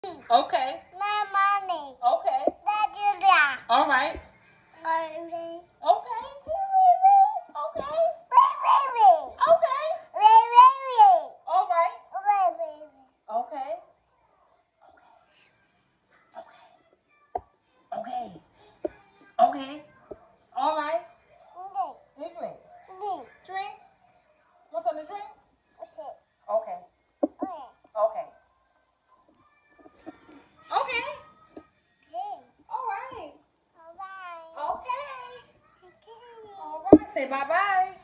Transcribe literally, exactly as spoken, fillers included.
Okay. My mommy. Okay. Daddy. All right. Okay. Okay. Okay. Okay. All right. Okay. Okay. Okay. Okay. All right. Drink. Drink. What's on the drink? Okay. Okay. Okay. All right. Okay. All right. Say bye-bye.